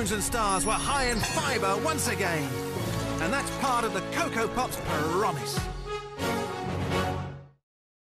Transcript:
moons and stars were high in fibre once again. And that's part of the Cocoa Pop's promise.